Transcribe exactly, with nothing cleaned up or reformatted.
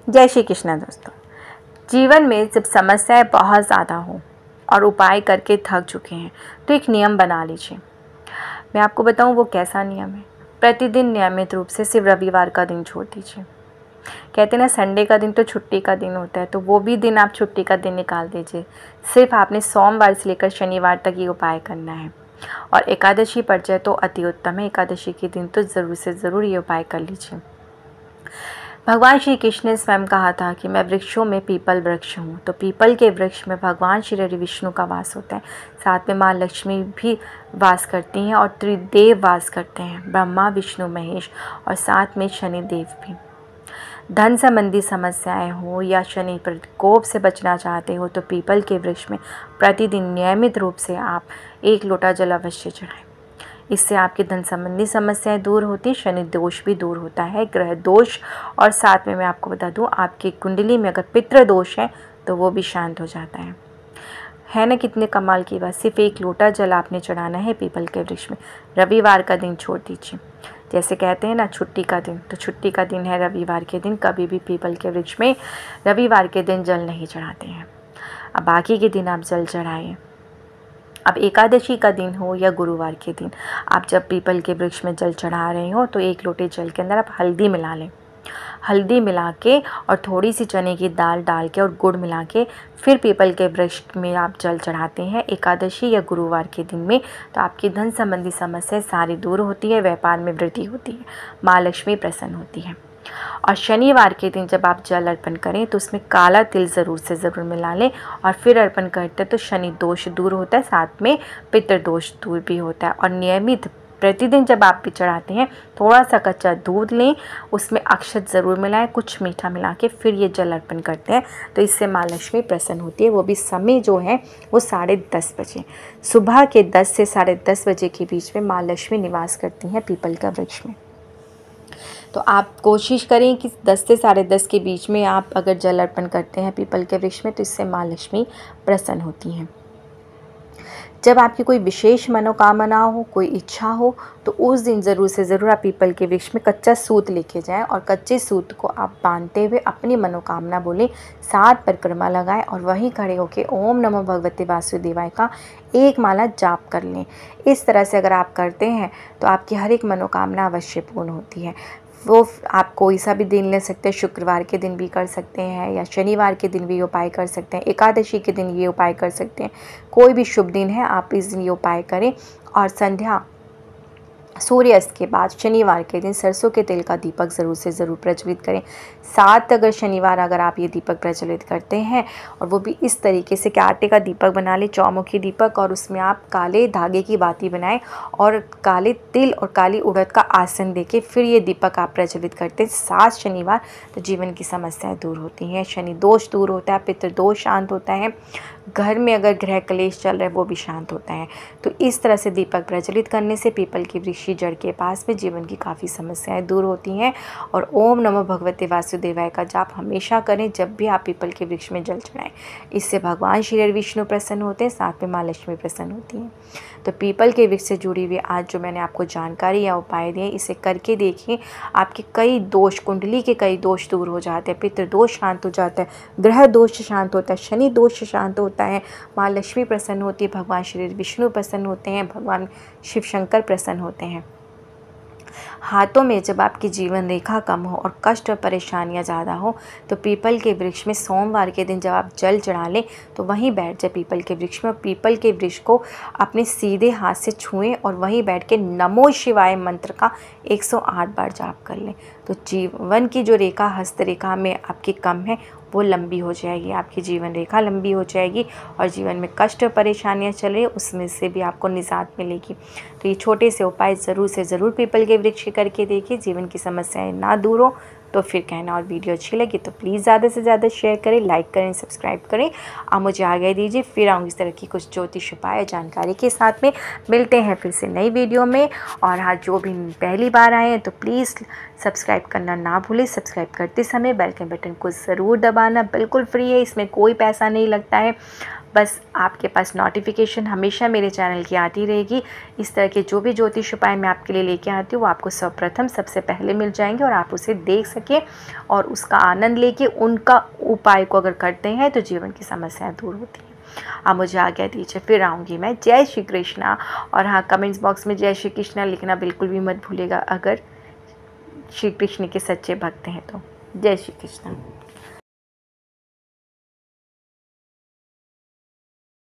जय श्री कृष्ण दोस्तों। जीवन में जब समस्याएं बहुत ज़्यादा हो और उपाय करके थक चुके हैं तो एक नियम बना लीजिए। मैं आपको बताऊं वो कैसा नियम है। प्रतिदिन नियमित रूप से सिर्फ रविवार का दिन छोड़ दीजिए। कहते हैं ना, संडे का दिन तो छुट्टी का दिन होता है, तो वो भी दिन आप छुट्टी का दिन निकाल दीजिए। सिर्फ आपने सोमवार से लेकर शनिवार तक ये उपाय करना है और एकादशी पड़ जाए तो अति उत्तम है। एकादशी के दिन तो ज़रूर से ज़रूर ये उपाय कर लीजिए। भगवान श्री कृष्ण ने स्वयं कहा था कि मैं वृक्षों में पीपल वृक्ष हूँ, तो पीपल के वृक्ष में भगवान श्री हरि विष्णु का वास होता है। साथ में माँ लक्ष्मी भी वास करती हैं और त्रिदेव वास करते हैं, ब्रह्मा विष्णु महेश, और साथ में शनिदेव भी। धन संबंधी समस्याएं हो या शनि प्रकोप से बचना चाहते हो तो पीपल के वृक्ष में प्रतिदिन नियमित रूप से आप एक लोटा जल अवश्य चढ़ाएं। इससे आपकी धन संबंधी समस्याएं दूर होती, शनि दोष भी दूर होता है, ग्रह दोष, और साथ में मैं आपको बता दूं आपकी कुंडली में अगर पितृ दोष है तो वो भी शांत हो जाता है। है ना कितने कमाल की बात। सिर्फ एक लोटा जल आपने चढ़ाना है पीपल के वृक्ष में। रविवार का दिन छोड़ दीजिए। जैसे कहते हैं ना छुट्टी का दिन, तो छुट्टी का दिन है रविवार के दिन, कभी भी पीपल के वृक्ष में रविवार के दिन जल नहीं चढ़ाते हैं। अब बाकी के दिन आप जल चढ़ाएं। अब एकादशी का दिन हो या गुरुवार के दिन, आप जब पीपल के वृक्ष में जल चढ़ा रहे हो तो एक लोटे जल के अंदर आप हल्दी मिला लें। हल्दी मिला के और थोड़ी सी चने की दाल डाल के और गुड़ मिला के फिर पीपल के वृक्ष में आप जल चढ़ाते हैं एकादशी या गुरुवार के दिन में, तो आपकी धन संबंधी समस्याएं सारी दूर होती है, व्यापार में वृद्धि होती है, माँ लक्ष्मी प्रसन्न होती है। और शनिवार के दिन जब आप जल अर्पण करें तो उसमें काला तिल ज़रूर से ज़रूर मिला लें और फिर अर्पण करते हैं तो शनि दोष दूर होता है, साथ में पितृ दोष दूर भी होता है। और नियमित प्रतिदिन जब आप भी चढ़ाते हैं थोड़ा सा कच्चा दूध लें, उसमें अक्षत ज़रूर मिलाएं, कुछ मीठा मिला के फिर ये जल अर्पण करते हैं, तो इससे माँ लक्ष्मी प्रसन्न होती है। वो भी समय जो है वो साढ़े दस बजे, सुबह के दस से साढ़े दस बजे के बीच में माँ लक्ष्मी निवास करती हैं पीपल का वृक्ष में। तो आप कोशिश करें कि दस से साढ़े दस के बीच में आप अगर जल अर्पण करते हैं पीपल के वृक्ष में तो इससे माँ लक्ष्मी प्रसन्न होती हैं। जब आपकी कोई विशेष मनोकामना हो, कोई इच्छा हो, तो उस दिन ज़रूर से ज़रूर आप पीपल के वृक्ष में कच्चा सूत लेके जाएं और कच्चे सूत को आप बांधते हुए अपनी मनोकामना बोलें, सात परिक्रमा लगाएं और वहीं खड़े होकर ओम नमो भगवते वासुदेवाय का एक माला जाप कर लें। इस तरह से अगर आप करते हैं तो आपकी हर एक मनोकामना अवश्य पूर्ण होती है। वो आप कोई सा भी दिन ले सकते हैं, शुक्रवार के दिन भी कर सकते हैं या शनिवार के दिन भी ये उपाय कर सकते हैं, एकादशी के दिन ये उपाय कर सकते हैं। कोई भी शुभ दिन है आप इस दिन ये उपाय करें। और संध्या सूर्यास्त के बाद शनिवार के दिन सरसों के तेल का दीपक ज़रूर से ज़रूर प्रज्वलित करें। सात अगर शनिवार अगर आप ये दीपक प्रज्वलित करते हैं और वो भी इस तरीके से कि आटे का दीपक बना ले, चौमुखी दीपक, और उसमें आप काले धागे की बाती बनाएं और काले तिल और काली उड़द का आसन देके फिर ये दीपक आप प्रज्वलित करते हैं सात शनिवार, तो जीवन की समस्याएं दूर होती हैं, शनि दोष दूर होता है, पितृदोष शांत होता है, घर में अगर ग्रह क्लेश चल रहा है वो भी शांत होता है। तो इस तरह से दीपक प्रज्वलित करने से पीपल की वृक्ष जड़ के पास में जीवन की काफ़ी समस्याएं दूर होती हैं। और ओम नमो भगवते वासुदेवाय का जाप हमेशा करें जब भी आप पीपल के वृक्ष में जल चढ़ाएं। इससे भगवान श्री हरि विष्णु प्रसन्न होते हैं, साथ में माँ लक्ष्मी प्रसन्न होती हैं। तो पीपल के वृक्ष से जुड़ी हुई आज जो मैंने आपको जानकारी या उपाय दिए, इसे करके देखिए, आपके कई दोष, कुंडली के कई दोष दूर हो जाते हैं, पितृदोष शांत हो जाता है, ग्रह दोष शांत होता है, शनि दोष शांत होता है, माँ लक्ष्मी प्रसन्न होती है, भगवान श्री विष्णु प्रसन्न होते हैं, भगवान शिव शंकर प्रसन्न होते हैं। हाथों में जब आपकी जीवन रेखा कम हो और कष्ट और परेशानियां ज़्यादा हो तो पीपल के वृक्ष में सोमवार के दिन जब आप जल चढ़ा लें तो वहीं बैठ जाए पीपल के वृक्ष में, और पीपल के वृक्ष को अपने सीधे हाथ से छुएं और वहीं बैठ के नमो शिवाय मंत्र का एक सौ आठ बार जाप कर लें। तो जीवन की जो रेखा हस्त रेखा में आपकी कम है वो लंबी हो जाएगी, आपकी जीवन रेखा लंबी हो जाएगी और जीवन में कष्ट और परेशानियां चल रही है उसमें से भी आपको निजात मिलेगी। तो ये छोटे से उपाय ज़रूर से ज़रूर पीपल के वृक्ष करके देखिए। जीवन की समस्याएं ना दूर हो तो फिर कहना। और वीडियो अच्छी लगी तो प्लीज़ ज़्यादा से ज़्यादा शेयर करें, लाइक करें, सब्सक्राइब करें। आप मुझे आगे दीजिए, फिर आऊँगी इस तरह की कुछ ज्योतिष उपाय जानकारी के साथ में। मिलते हैं फिर से नई वीडियो में। और हाँ, जो भी पहली बार आए हैं तो प्लीज़ सब्सक्राइब करना ना भूलें। सब्सक्राइब करते समय बेल के बटन को ज़रूर दबाना, बिल्कुल फ्री है, इसमें कोई पैसा नहीं लगता है। बस आपके पास नोटिफिकेशन हमेशा मेरे चैनल की आती रहेगी। इस तरह के जो भी ज्योतिष उपाय मैं आपके लिए लेके आती हूँ वो आपको सर्वप्रथम सबसे पहले मिल जाएंगे और आप उसे देख सकें और उसका आनंद लेके उनका उपाय को अगर करते हैं तो जीवन की समस्याएं दूर होती हैं। आप मुझे आज्ञा दीजिए, फिर आऊँगी मैं। जय श्री कृष्णा। और हाँ, कमेंट्स बॉक्स में जय श्री कृष्णा लिखना बिल्कुल भी मत भूलिएगा अगर श्री कृष्ण के सच्चे भक्त हैं तो। जय श्री कृष्ण।